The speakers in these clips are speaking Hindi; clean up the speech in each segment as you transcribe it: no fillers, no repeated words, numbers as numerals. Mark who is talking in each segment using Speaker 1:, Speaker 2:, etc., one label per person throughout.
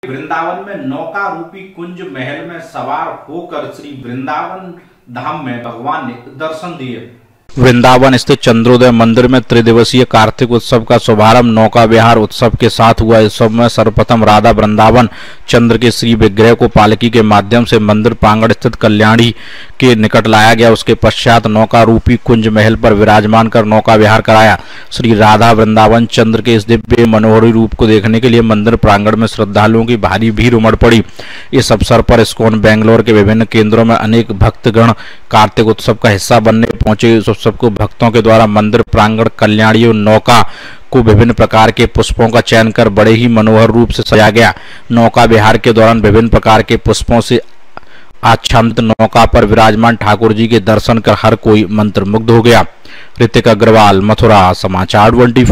Speaker 1: वृंदावन में नौका रूपी कुंज महल में सवार होकर श्री वृंदावन धाम में भगवान ने दर्शन दिए।
Speaker 2: वृंदावन स्थित चंद्रोदय मंदिर में त्रिदिवसीय कार्तिक उत्सव का शुभारंभ नौका विहार उत्सव के साथ हुआ। इस उत्सव में सर्वप्रथम राधा वृंदावन चंद्र के श्री विग्रह को पालकी के माध्यम से मंदिर प्रांगण स्थित कल्याणी के निकट लाया गया। उसके पश्चात नौका रूपी कुंज महल पर विराजमान कर नौका विहार कराया। श्री राधा वृंदावन चंद्र के इस दिव्य मनोहरी रूप को देखने के लिए मंदिर प्रांगण में श्रद्धालुओं की भारी भीड़ उमड़ पड़ी। इस अवसर पर इस्कॉन बेंगलोर के विभिन्न केंद्रों में अनेक भक्तगण कार्तिक उत्सव का हिस्सा बनने पहुंचे। इस उत्सव को भक्तों के द्वारा मंदिर प्रांगण कल्याणी नौका को विभिन्न प्रकार के पुष्पों का चयन कर बड़े ही मनोहर रूप से सजाया गया। नौका विहार के दौरान विभिन्न प्रकार के पुष्पों से आच्छादित नौका पर विराजमान ठाकुर जी के दर्शन कर हर कोई मंत्रमुग्ध हो गया। ऋतिक अग्रवाल, मथुरा, समाचार 24।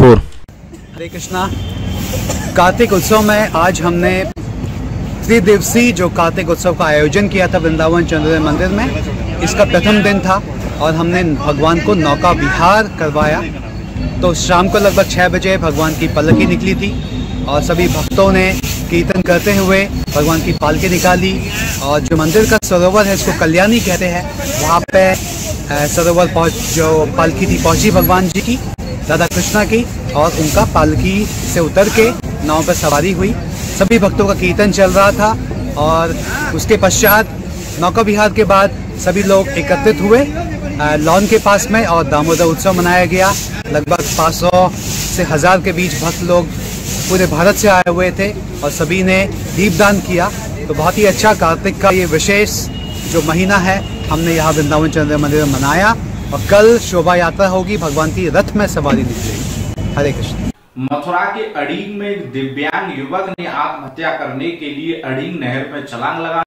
Speaker 3: हरे कृष्णा। कार्तिक उत्सव में आज हमने त्रिदिवसीय जो कार्तिक उत्सव का आयोजन किया था वृंदावन चंद्रोदय मंदिर में। इसका प्रथम दिन था और हमने भगवान को नौका विहार करवाया। तो शाम को लगभग 6 बजे भगवान की पलकी निकली थी और सभी भक्तों ने कीर्तन करते हुए भगवान की पालकी निकाली। और जो मंदिर का सरोवर है, इसको कल्याणी कहते हैं, वहाँ पे सरोवर जो पालकी थी पहुँची भगवान जी की, राधा कृष्णा की, और उनका पालकी से उतर के नाव पर सवारी हुई। सभी भक्तों का कीर्तन चल रहा था और उसके पश्चात नौका विहार के बाद सभी लोग एकत्रित हुए लॉन के पास में और दामोदर उत्सव मनाया गया। लगभग 500 से 1000 के बीच भक्त लोग पूरे भारत से आए हुए थे और सभी ने दीपदान किया। तो बहुत ही अच्छा कार्तिक का ये विशेष जो महीना है हमने यहाँ वृंदावन चंद्र मंदिर में मनाया। और कल शोभा यात्रा होगी, भगवान की रथ में सवारी निकलेगी। हरे कृष्ण।
Speaker 1: मथुरा के अड़ीग में एक दिव्यांग युवक ने आत्महत्या करने के लिए अड़ीग नहर में छलांग लगा